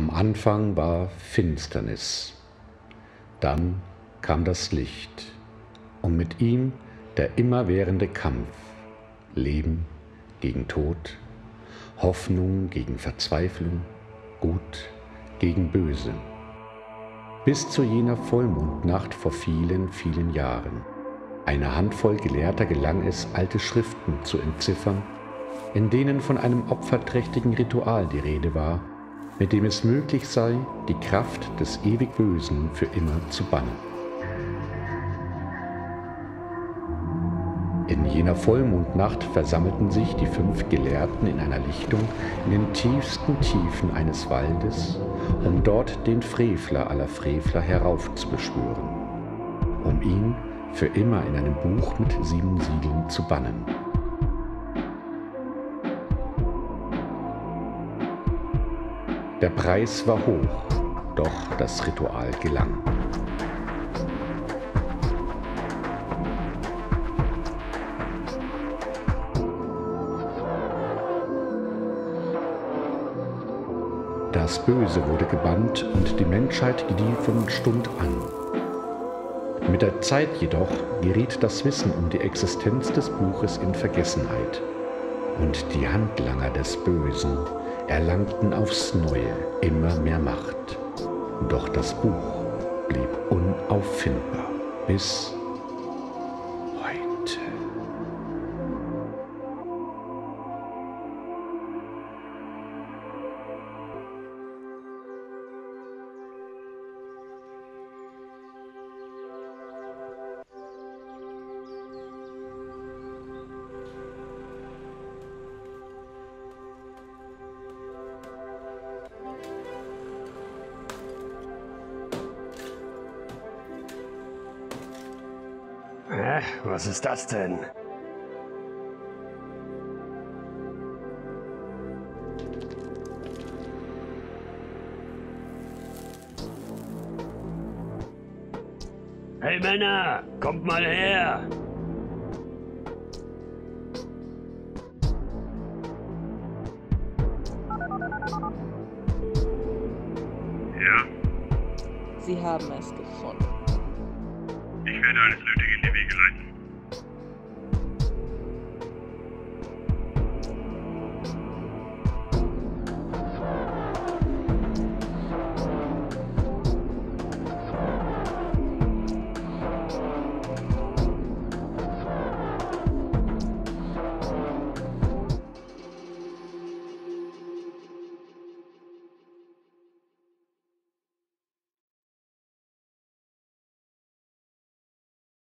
Am Anfang war Finsternis, dann kam das Licht und mit ihm der immerwährende Kampf, Leben gegen Tod, Hoffnung gegen Verzweiflung, Gut gegen Böse. Bis zu jener Vollmondnacht vor vielen, vielen Jahren. Einer Handvoll Gelehrter gelang es, alte Schriften zu entziffern, in denen von einem opferträchtigen Ritual die Rede war, mit dem es möglich sei, die Kraft des ewig Bösen für immer zu bannen. In jener Vollmondnacht versammelten sich die 5 Gelehrten in einer Lichtung in den tiefsten Tiefen eines Waldes, um dort den Frevler aller Frevler heraufzubeschwören, um ihn für immer in einem Buch mit 7 Siegeln zu bannen. Der Preis war hoch, doch das Ritual gelang. Das Böse wurde gebannt und die Menschheit gedieh von Stund an. Mit der Zeit jedoch geriet das Wissen um die Existenz des Buches in Vergessenheit und die Handlanger des Bösen erlangten aufs Neue immer mehr Macht. Doch das Buch blieb unauffindbar bis heute. Was ist das denn? Hey Männer, kommt mal her! Ja, Sie haben es gefunden. ich werde alles Nötige in die Wege leiten.